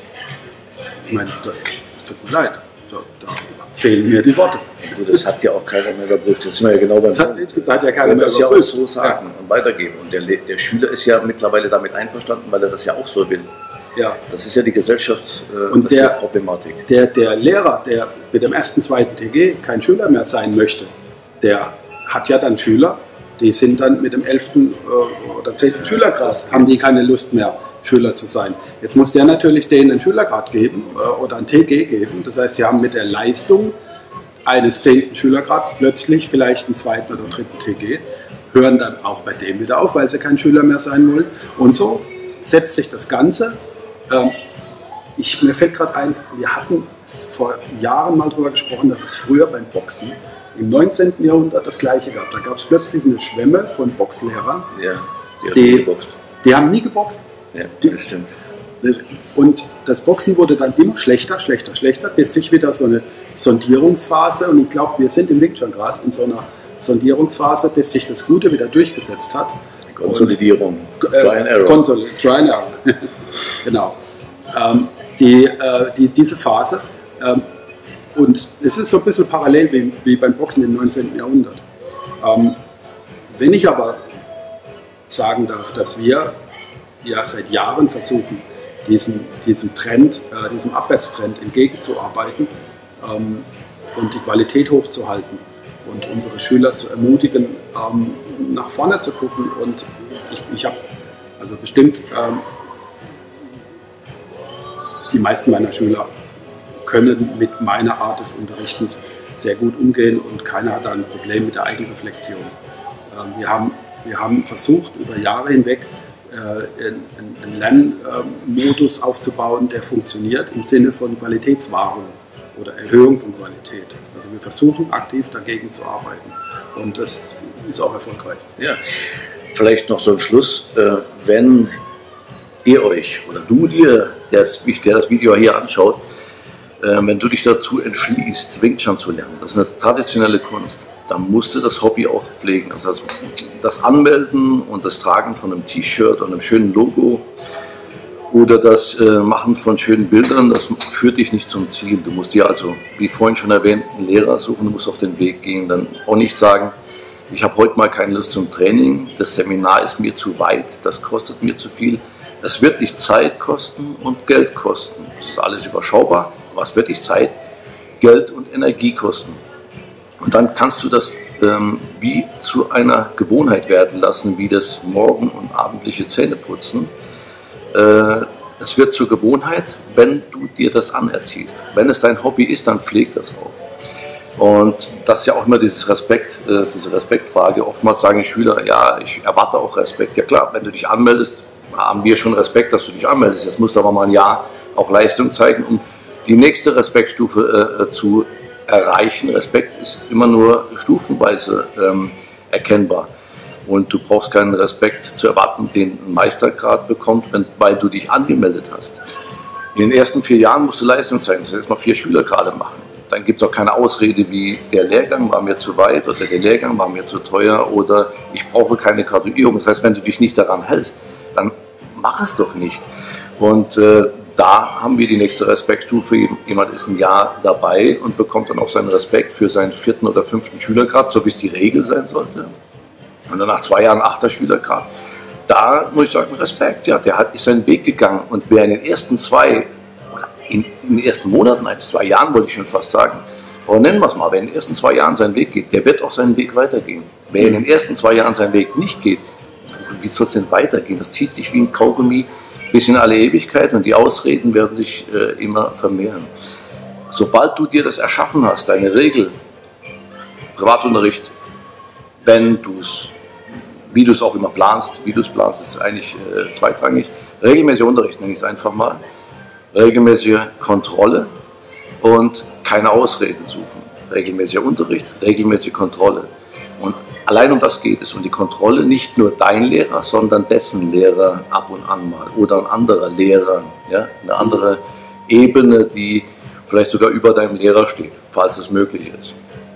Ich meine, das, das tut mir leid, da, da fehlen mir die Worte. Das hat ja auch keiner mehr überprüft. Jetzt sind wir ja genau beim Das hat, das hat ja keiner mehr das überprüft. Ja auch so sagen ja. Und weitergeben. Und der, der Schüler ist ja mittlerweile damit einverstanden, weil er das ja auch so will. Ja. Das ist ja die Gesellschaftsproblematik. Äh, der, der, der Lehrer, der mit dem ersten, zweiten T G kein Schüler mehr sein möchte, der hat ja dann Schüler, die sind dann mit dem elften oder zehnten Schülergrad, haben die keine Lust mehr, Schüler zu sein. Jetzt muss der natürlich denen einen Schülergrad geben oder einen T G geben. Das heißt, sie haben mit der Leistung eines zehnten Schülergrads plötzlich vielleicht einen zweiten oder dritten T G, hören dann auch bei dem wieder auf, weil sie kein Schüler mehr sein wollen. Und so setzt sich das Ganze. Ähm, ich, mir fällt gerade ein, wir hatten vor Jahren mal darüber gesprochen, dass es früher beim Boxen im neunzehnten Jahrhundert das Gleiche gab. Da gab es plötzlich eine Schwemme von Boxlehrern, ja, die, die, geboxt. die haben nie geboxt. Ja, das stimmt. Und das Boxen wurde dann immer schlechter, schlechter, schlechter, bis sich wieder so eine Sondierungsphase, und ich glaube, wir sind im Wing Chun gerade in so einer Sondierungsphase, bis sich das Gute wieder durchgesetzt hat. Konsolidierung. Und, äh, Try and Error. Konsol Try and Error. Genau. Ähm, die, äh, die, diese Phase. Ähm, und es ist so ein bisschen parallel wie, wie beim Boxen im neunzehnten Jahrhundert. Ähm, wenn ich aber sagen darf, dass wir ja seit Jahren versuchen, diesen, diesen Trend, äh, diesem Abwärtstrend entgegenzuarbeiten ähm, und die Qualität hochzuhalten und unsere Schüler zu ermutigen, ähm, nach vorne zu gucken. Und ich, ich habe also bestimmt ähm, die meisten meiner Schüler können mit meiner Art des Unterrichtens sehr gut umgehen und keiner hat da ein Problem mit der Eigenreflexion. Ähm, wir haben, wir haben versucht, über Jahre hinweg einen Lernmodus aufzubauen, der funktioniert im Sinne von Qualitätswahrung oder Erhöhung von Qualität. Also wir versuchen aktiv dagegen zu arbeiten und das ist auch erfolgreich. Ja, vielleicht noch so ein Schluss, wenn ihr euch oder du dir, der das Video hier anschaut, wenn du dich dazu entschließt, Wing Chun zu lernen, das ist eine traditionelle Kunst, dann musst du das Hobby auch pflegen. Also das, das Anmelden und das Tragen von einem T-Shirt und einem schönen Logo oder das äh, Machen von schönen Bildern, das führt dich nicht zum Ziel. Du musst dir also, wie vorhin schon erwähnt, einen Lehrer suchen, du musst auf den Weg gehen. Dann auch nicht sagen, ich habe heute mal keine Lust zum Training, das Seminar ist mir zu weit, das kostet mir zu viel. Es wird dich Zeit kosten und Geld kosten. Das ist alles überschaubar, aber es wird dich Zeit, Geld und Energie kosten. Und dann kannst du das ähm, wie zu einer Gewohnheit werden lassen, wie das morgen- und abendliche Zähneputzen. Äh, es wird zur Gewohnheit, wenn du dir das anerziehst. Wenn es dein Hobby ist, dann pfleg das auch. Und das ist ja auch immer dieses Respekt, äh, diese Respektfrage. Oftmals sagen die Schüler, ja, ich erwarte auch Respekt. Ja klar, wenn du dich anmeldest, haben wir schon Respekt, dass du dich anmeldest. Jetzt musst du aber mal ein Jahr auch Leistung zeigen, um die nächste Respektstufe äh, zu erreichen. Respekt ist immer nur stufenweise ähm, erkennbar. Und du brauchst keinen Respekt zu erwarten, den ein Meistergrad bekommt, wenn, weil du dich angemeldet hast. In den ersten vier Jahren musst du Leistung zeigen. Das heißt, mal vier Schüler gerade machen. Dann gibt es auch keine Ausrede wie, der Lehrgang war mir zu weit oder der Lehrgang war mir zu teuer oder ich brauche keine Graduierung. Das heißt, wenn du dich nicht daran hältst, dann mach es doch nicht. Und äh, da haben wir die nächste Respektstufe. Jemand ist ein Jahr dabei und bekommt dann auch seinen Respekt für seinen vierten oder fünften Schülergrad, so wie es die Regel sein sollte. Und dann nach zwei Jahren achter Schülergrad. Da muss ich sagen, Respekt, ja, der hat, ist seinen Weg gegangen. Und wer in den ersten zwei In, in den ersten Monaten, ein, zwei Jahren wollte ich schon fast sagen, aber nennen wir es mal, wer in den ersten zwei Jahren seinen Weg geht, der wird auch seinen Weg weitergehen. Wer in den ersten zwei Jahren seinen Weg nicht geht, wie soll es denn weitergehen? Das zieht sich wie ein Kaugummi bis in alle Ewigkeit und die Ausreden werden sich äh, immer vermehren. Sobald du dir das erschaffen hast, deine Regel, Privatunterricht, wenn du es, wie du es auch immer planst, wie du es planst, ist eigentlich äh, zweitrangig, regelmäßiger Unterricht nenne ich es einfach mal, regelmäßige Kontrolle und keine Ausreden suchen. Regelmäßiger Unterricht, regelmäßige Kontrolle. Und allein um das geht es. Und die Kontrolle nicht nur dein Lehrer, sondern dessen Lehrer ab und an mal. Oder ein anderer Lehrer. Ja? Eine andere Ebene, die vielleicht sogar über deinem Lehrer steht, falls es möglich ist.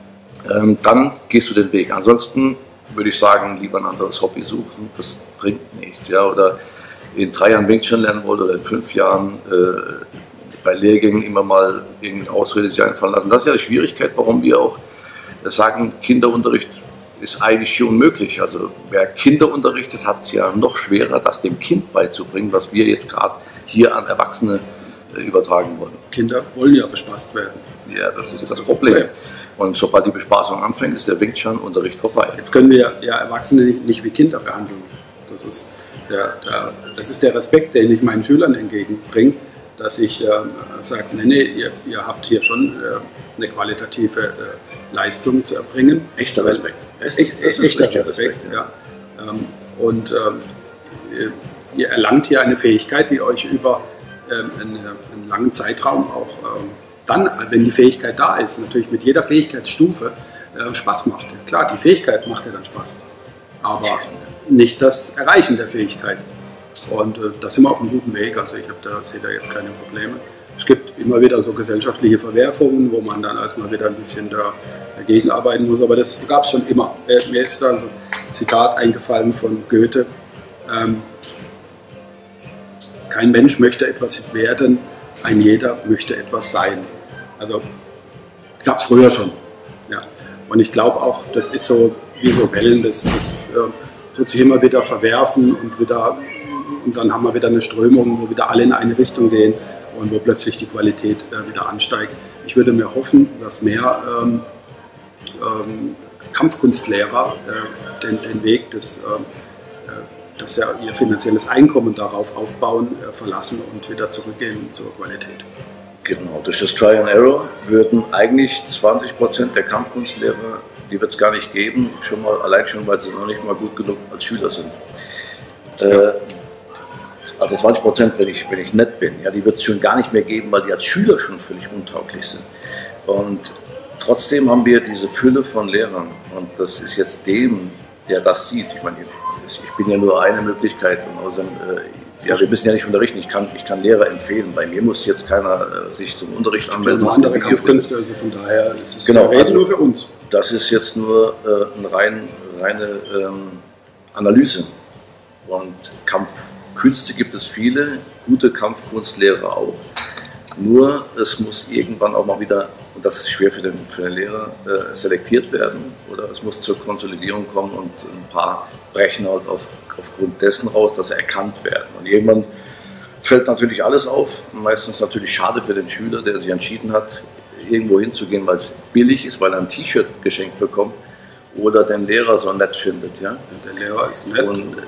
Ähm, dann gehst du den Weg. Ansonsten würde ich sagen, lieber ein anderes Hobby suchen. Das bringt nichts. Ja? Oder in drei Jahren Wing Chun lernen wollte oder in fünf Jahren äh, bei Lehrgängen immer mal irgendeine Ausrede sich einfallen lassen. Das ist ja die Schwierigkeit, warum wir auch sagen, Kinderunterricht ist eigentlich schon möglich. Also wer Kinder unterrichtet, hat es ja noch schwerer, das dem Kind beizubringen, was wir jetzt gerade hier an Erwachsene äh, übertragen wollen. Kinder wollen ja bespaßt werden. Ja, das, das ist das, das Problem. Problem. Und sobald die Bespaßung anfängt, ist der Wing Chun Unterricht vorbei. Jetzt können wir ja Erwachsene nicht, nicht wie Kinder behandeln. Das ist Der, der, das ist der Respekt, den ich meinen Schülern entgegenbringe, dass ich äh, sage, nee, nee, ihr, ihr habt hier schon äh, eine qualitative äh, Leistung zu erbringen. Echter Respekt. Echt, echt, echter Respekt, Respekt ja. Ja. Ähm, und ähm, ihr, ihr erlangt hier eine Fähigkeit, die euch über ähm, einen, einen langen Zeitraum auch ähm, dann, wenn die Fähigkeit da ist, natürlich mit jeder Fähigkeitsstufe äh, Spaß macht. Ja, klar, die Fähigkeit macht ja dann Spaß. Aber nicht das Erreichen der Fähigkeit. Und äh, da sind wir auf einem guten Weg. Also ich da, sehe da jetzt keine Probleme. Es gibt immer wieder so gesellschaftliche Verwerfungen, wo man dann erstmal wieder ein bisschen da, dagegen arbeiten muss. Aber das gab es schon immer. Äh, mir ist da so ein Zitat eingefallen von Goethe. Ähm, Kein Mensch möchte etwas werden, ein jeder möchte etwas sein. Also gab es früher schon. Ja. Und ich glaube auch, das ist so wie so Wellen, das, das äh, tut sich immer wieder verwerfen und wieder und dann haben wir wieder eine Strömung, wo wieder alle in eine Richtung gehen und wo plötzlich die Qualität äh, wieder ansteigt. Ich würde mir hoffen, dass mehr ähm, ähm, Kampfkunstlehrer äh, den, den Weg des, äh, dass ja ihr finanzielles Einkommen darauf aufbauen, äh, verlassen und wieder zurückgehen zur Qualität. Genau, durch das Try and Error würden eigentlich zwanzig Prozent der Kampfkunstlehrer, die wird es gar nicht geben, schon mal, allein schon, weil sie noch nicht mal gut genug als Schüler sind. Ja. Äh, also zwanzig Prozent, wenn ich, wenn ich nett bin, ja, die wird es schon gar nicht mehr geben, weil die als Schüler schon völlig untauglich sind. Und trotzdem haben wir diese Fülle von Lehrern und das ist jetzt dem, der das sieht. Ich meine, ich bin ja nur eine Möglichkeit und außerdem, äh, ja, wir müssen ja nicht unterrichten, ich kann, ich kann Lehrer empfehlen. Bei mir muss jetzt keiner äh, sich zum Unterricht anmelden. Ja, andere Kampfkünste, also von daher ist es genau, also nur für uns. Das ist jetzt nur äh, eine rein, reine ähm, Analyse. Und Kampfkünste gibt es viele, gute Kampfkunstlehrer auch. Nur es muss irgendwann auch mal wieder, und das ist schwer für den, für den Lehrer, äh, selektiert werden. Oder es muss zur Konsolidierung kommen und ein paar brechen halt auf, aufgrund dessen raus, dass sie erkannt werden. Und irgendwann fällt natürlich alles auf. Meistens natürlich schade für den Schüler, der sich entschieden hat, irgendwo hinzugehen, weil es billig ist, weil er ein T-Shirt geschenkt bekommt oder den Lehrer so nett findet. Ja? Der Lehrer ist nett. Und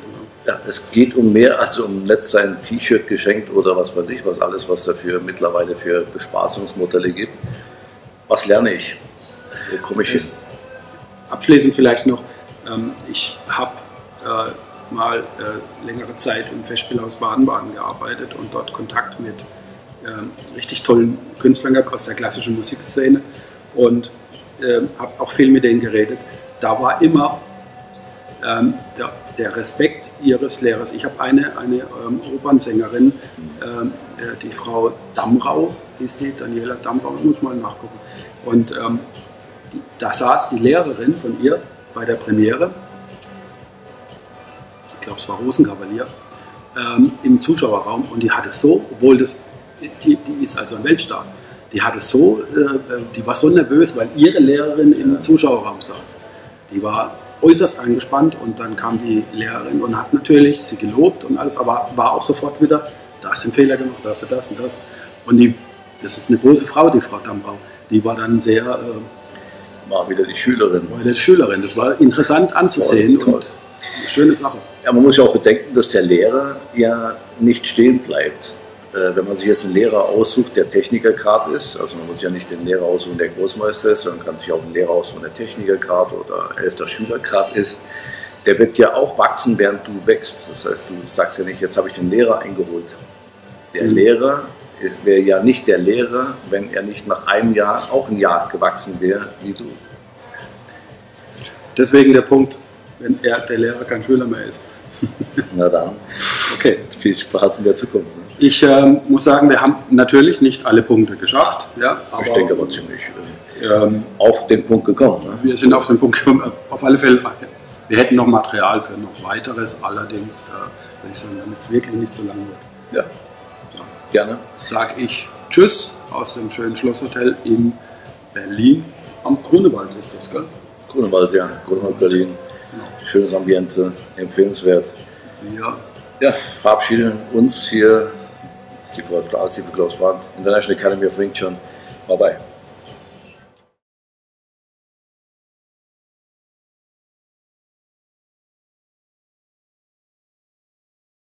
Ja, es geht um mehr als um nett sein T-Shirt geschenkt oder was weiß ich, was alles, was dafür mittlerweile für Bespaßungsmodelle gibt. Was lerne ich? Wo komme ich hin? Abschließend vielleicht noch, ähm, ich habe äh, mal äh, längere Zeit im Festspielhaus Baden-Baden gearbeitet und dort Kontakt mit ähm, richtig tollen Künstlern gehabt aus der klassischen Musikszene und äh, habe auch viel mit denen geredet. Da war immer ähm, der, der Respekt ihres Lehrers. Ich habe eine, eine ähm, Opernsängerin, ähm, die Frau Damrau, hieß die, Daniela Damrau, muss mal nachgucken. Und ähm, die, da saß die Lehrerin von ihr bei der Premiere, ich glaube es war Rosenkavalier, ähm, im Zuschauerraum und die hatte so, obwohl das, die, die ist also ein Weltstar, die hatte so, äh, die war so nervös, weil ihre Lehrerin im Zuschauerraum saß. Die war äußerst angespannt und dann kam die Lehrerin und hat natürlich sie gelobt und alles, aber war auch sofort wieder, da hast du einen Fehler gemacht, da hast du das und das. Und die, das ist eine große Frau, die Frau Dambrau, die war dann sehr... Äh, war wieder die Schülerin. War wieder die Schülerin, das war interessant anzusehen toll, toll. und eine schöne Sache. Ja, man muss ja auch bedenken, dass der Lehrer ja nicht stehen bleibt. Wenn man sich jetzt einen Lehrer aussucht, der Technikergrad ist, also man muss ja nicht den Lehrer aussuchen, der Großmeister ist, sondern kann sich auch einen Lehrer aussuchen, der Technikergrad oder elfter Schülergrad ist, der wird ja auch wachsen, während du wächst. Das heißt, du sagst ja nicht, jetzt habe ich den Lehrer eingeholt. Der mhm. Lehrer wäre ja nicht der Lehrer, wenn er nicht nach einem Jahr auch ein Jahr gewachsen wäre wie du. Deswegen der Punkt, wenn er, der Lehrer kein Schüler mehr ist. Na dann, okay, viel Spaß in der Zukunft. Ne? Ich ähm, muss sagen, wir haben natürlich nicht alle Punkte geschafft. Ja, aber, ich denke aber ziemlich äh, ähm, auf den Punkt gekommen. Ne? Wir sind auf den Punkt gekommen, auf alle Fälle. Wir hätten noch Material für noch weiteres, allerdings äh, würde ich sagen, damit es wirklich nicht so lang wird. Ja, ja. Gerne. Sage ich Tschüss aus dem schönen Schlosshotel in Berlin. Am Grunewald ist das, gell? Grunewald, ja. Grunewald, Berlin. Genau. Schönes Ambiente, empfehlenswert. Ja. Ja, verabschieden uns hier, Sifu Klaus Band, International Academy of Wing Chun. Bye bye.